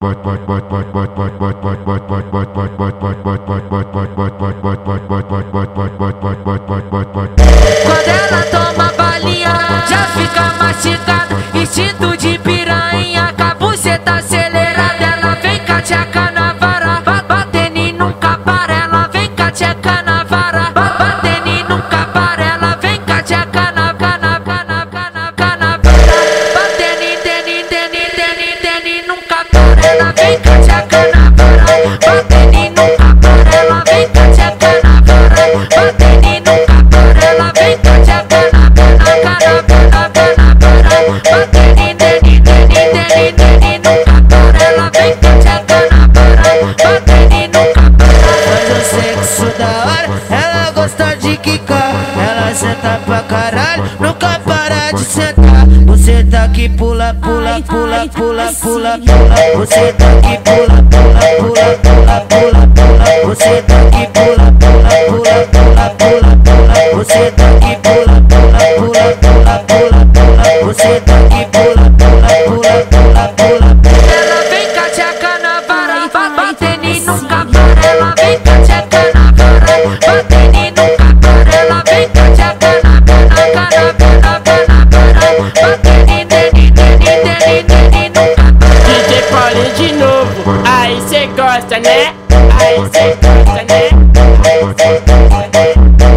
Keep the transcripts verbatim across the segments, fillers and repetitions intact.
Quando ela toma balinha, já fica mastigada. Instinto de piranha, com a buceta acelerada. Ela vem com a tcheca na vara, batendo e nunca para. Ela vem com a tcheca na vara, batendo e nunca para. Ela vem com a tcheca na cana, cana, cana, cana, batendo e tendo e tendo e tendo e tendo e nunca para. Ela vem com a tcheca na vara, batendo e nunca para. Ela vem com a tcheca na vara, batendo e nunca para. Ela vem com a tcheca na cana, cana, cana, cana, batendo e tendo e tendo e tendo e tendo e nunca para. Ela vem com a tcheca na vara, batendo e nunca para. Faz o sexo da hora, ela gosta de quicar. Ela senta pra caralho, nunca para de sentar. Você tá que pula, pula, pula, pula, pula, pula. Você tá que pula, pula, pula, pula, pula, pula. Você tá que pula, pula, pula, pula, pula, pula. Você tá que pula, pula, pula, pula, pula, pula. Você tá que pula, pula, pula, pula, pula, pula. Ela vem com a tcheca na vara, batendo e nunca para. Ela vem com a tcheca na vara, batendo e nunca para. Ela vem com a tcheca na cana, cana, cana, cana, para. Batendo e tendo e tendo e tendo e tendo e nunca para. D J Paulinho de novo, aí cê gosta, né? Aí cê gosta, né? Aí cê gosta, né?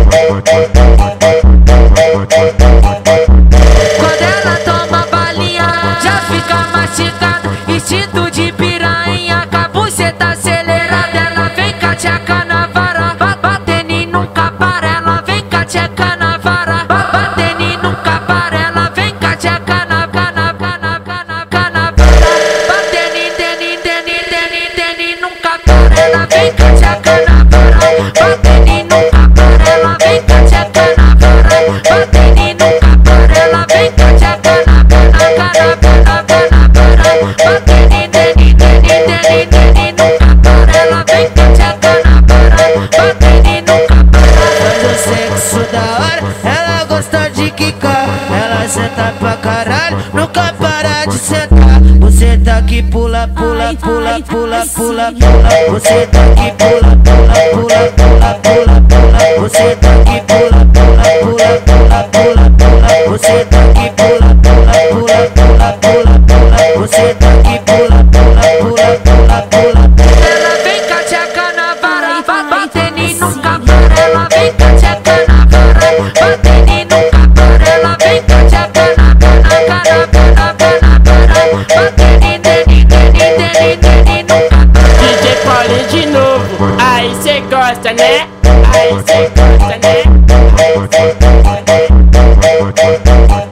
Quando ela toma balinha, já fica mastigada. Instinto de piranha, com a buceta acelerada. Ela vem com a tcheca na vara, batendo e nunca para. Ela vem com a tcheca na vara, batendo e nunca para. Ela vem com a tcheca na cana, cana, cana, cana, batendo e tendo e tendo e tendo e tendo e nunca para. Ela vem com a tcheca na vara, batendo e nunca para. Ela vem com a tcheca na vara, batendo e nunca para. Ela vem com a tcheca na cana, cana, cana, cana, batendo e tendo e tendo e tendo e tendo e nunca para. Ela vem com a tcheca na vara, batendo e nunca para. Faz o sexo da hora, ela gosta de quicar. Ela senta pra caralho, nunca para de sentar. Você tá que pula, pula, pula, pula, pula, pula. Você tá que pula, pula, pula, pula, pula, pula. Você tá que pula, pula, pula, pula, pula, pula. Você tá que pula, pula, pula, pula, pula, pula. Você tá que pula, pula, pula, pula, pula, pula. Ela vem com a tcheca na vara, batendo e nunca para. Ela vem com a tcheca na vara, batendo e nunca para. Ela vem com a tcheca na cana, cana, cana, cana, batendo e tendo e tendo e tendo e tendo e nunca para. D J Paulinho de novo, aí cê gosta, né? Aí cê gosta, né? Aí cê gosta, né?